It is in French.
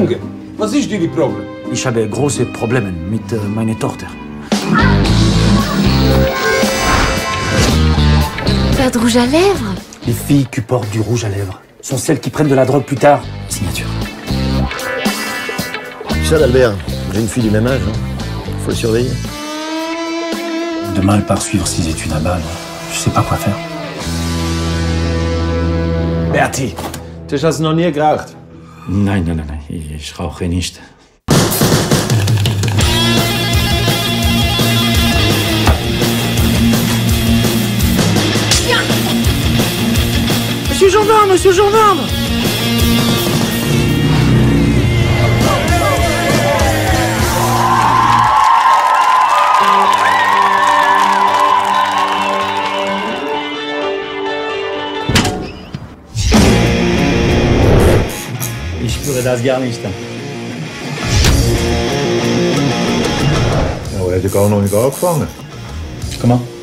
Junge, was ist Ihr Problem? Ich habe große Probleme mit meiner Tochter. Pas de rouge à lèvres? Les filles qui portent du rouge à lèvres sont celles qui prennent de la drogue plus tard. Signature. Ça, Albert, j'ai une fille du même âge. Faut le surveiller. Demain, elle part suivre ses études à Bâle. Je sais pas quoi faire. Berti, du hast noch nie geraucht? Nein, nein, nein, nein. Ich rauche nicht. Monsieur gendarme, monsieur gendarme! Ich spüre das gar nicht. Ja, er hat ja gar noch nicht angefangen. Comment?